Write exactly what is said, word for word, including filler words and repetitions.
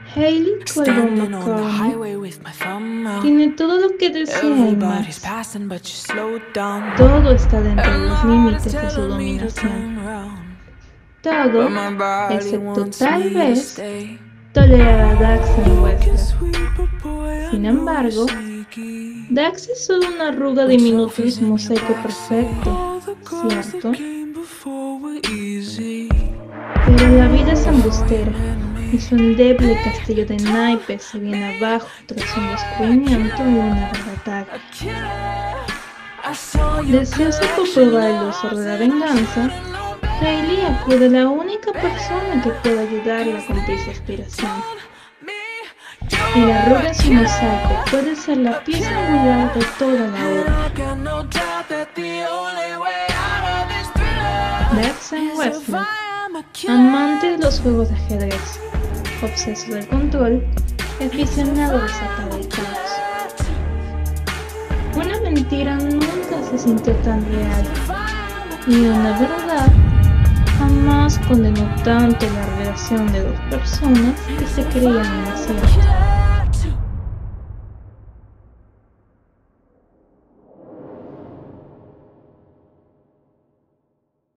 Hailey Colbert McCartney tiene todo lo que desea y más. Todo está dentro de los límites de su dominación. Todo, excepto tal vez, tolerar a Dax en Westlife. Sin embargo, Dax es solo una arruga diminuta y un mosaico perfecto, ¿cierto? Pero la vida es embustera, y su endeble castillo de naipes se viene abajo tras un descubrimiento y una ataque. Deseosa por probar el uso de la venganza, Hailey acude a la única persona que puede ayudarla a cumplir su aspiración. Y la arruga en su mosaico puede ser la pieza angular de toda la obra. Dax Westlife, amante de los juegos de ajedrez, obseso del control, aficionado a desatar el caos. Una mentira nunca se sintió tan real, y una verdad jamás condenó tanto la relación de dos personas que se creían en cierto.